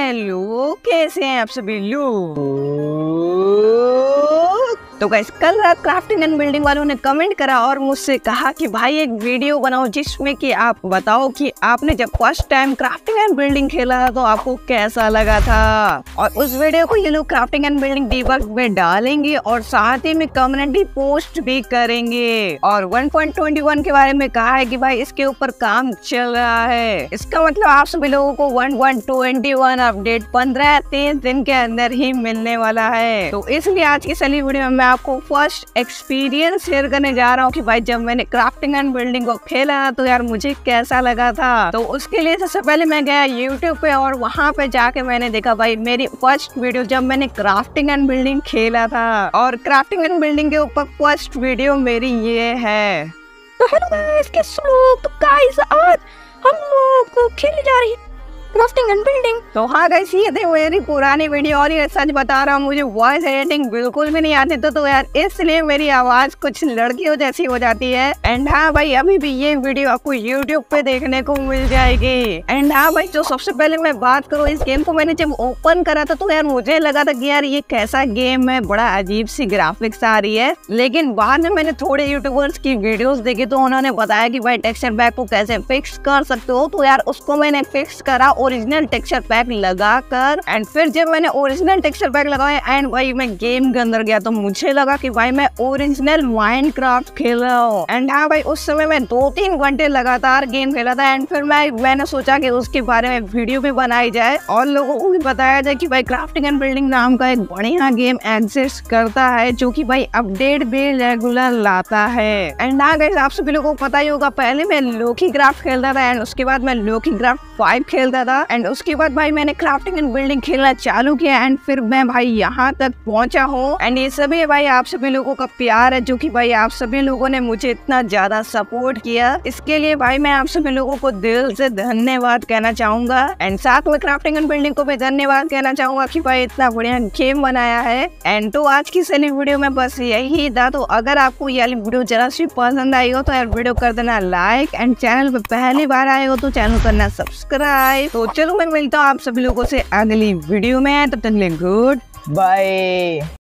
लोग, कैसे हैं आप सभी लोग। तो गाइस कल रात क्राफ्टिंग एंड बिल्डिंग वालों ने कमेंट करा और मुझसे कहा कि भाई एक वीडियो बनाओ जिसमें कि आप बताओ कि आपने जब first time crafting and building खेला तो आपको कैसा लगा था। और उस वीडियो को ये लोग क्राफ्टिंग एंड बिल्डिंग डीबग में डालेंगे और साथ ही में कम्युनिटी पोस्ट भी करेंगे। और 1.21 के बारे में कहा है कि भाई इसके ऊपर काम चल रहा है। इसका मतलब आप सभी लोगों को 1.21 अपडेट 15-30 दिन के अंदर ही मिलने वाला है। तो इसलिए आज की सली वीडियो में मैं आपको फर्स्ट एक्सपीरियंस शेयर करने जा रहा हूँ कि भाई जब मैंने क्राफ्टिंग एंड बिल्डिंग को खेला तो यार मुझे कैसा लगा था। तो उसके लिए सबसे पहले मैं गया यूट्यूब पे और वहाँ पे जाके मैंने देखा भाई मेरी फर्स्ट वीडियो जब मैंने क्राफ्टिंग एंड बिल्डिंग खेला था। और क्राफ्टिंग एंड बिल्डिंग के ऊपर फर्स्ट वीडियो मेरी ये है। तो हेलो गाइस, कैसे लोग। तो गाइस आज हम लोग खेलने जा रही है क्राफ्टिंग एंड बिल्डिंग। तो हाँ गाइस ये थे मेरी पुरानी वीडियो और ये सच बता रहा हूँ मुझे वॉइस एडिटिंग बिल्कुल भी नहीं आती तो यार इसलिए मेरी आवाज कुछ लड़कियों जैसी हो जाती है। एंड हाँ भाई अभी भी ये वीडियो आपको यूट्यूब पे देखने को मिल जाएगी। एंड हाँ भाई जो सबसे पहले मैं बात करूँ इस गेम को मैंने जब ओपन करा था तो यार मुझे लगा था कि यार ये कैसा गेम है, बड़ा अजीब सी ग्राफिक्स आ रही है। लेकिन बाद में मैंने थोड़े यूट्यूबर्स की वीडियोस देखी तो उन्होंने बताया कि भाई टेक्सचर पैक को कैसे फिक्स कर सकते हो। तो यार उसको मैंने फिक्स करा ओरिजिनल टेक्सचर पैक लगाकर। एंड फिर जब मैंने ओरिजिनल टेक्सचर पैक लगाया एंड भाई मैं गेम के अंदर गया तो मुझे लगा कि भाई मैं ओरिजिनल माइनक्राफ्ट खेल रहा हूँ। एंड हाँ भाई उस समय मैं 2-3 घंटे लगातार गेम खेला था। एंड फिर मैंने सोचा कि उसके बारे में वीडियो भी बनाई जाए और लोगों को भी बताया जाए कि भाई क्राफ्टिंग एंड बिल्डिंग नाम का एक बढ़िया गेम एग्जिस्ट करता है जो कि भाई अपडेट भी रेगुलर लाता है। एंड हाँ गाइस आप सभी लोगों को पता ही होगा पहले मैं लोकी क्राफ्ट खेलता था एंड उसके बाद मैं लोकी क्राफ्ट 5 खेलता था। एंड उसके बाद भाई मैंने क्राफ्टिंग एंड बिल्डिंग खेलना चालू किया एंड फिर मैं भाई यहाँ तक पहुंचा हूँ। एंड ये सभी भाई आप सभी लोगों का प्यार है जो कि भाई आप सभी लोगों ने मुझे इतना ज्यादा सपोर्ट किया। इसके लिए भाई मैं आप सभी लोगों को दिल से धन्यवाद कहना चाहूंगा। एंड साथ में क्राफ्टिंग एंड बिल्डिंग को भी धन्यवाद कहना चाहूंगा कि भाई इतना बढ़िया गेम बनाया है। एंड तो आज की सली वीडियो में बस यही था। तो अगर आपको ये वीडियो जरा सी पसंद आई हो तो यार वीडियो कर देना लाइक एंड चैनल पे पहली बार आए हो तो चैनल करना सब्सक्राइब। तो चलो मैं मिलता हूँ आप सभी लोगों से अगली वीडियो में। तब तक के लिए गुड बाय।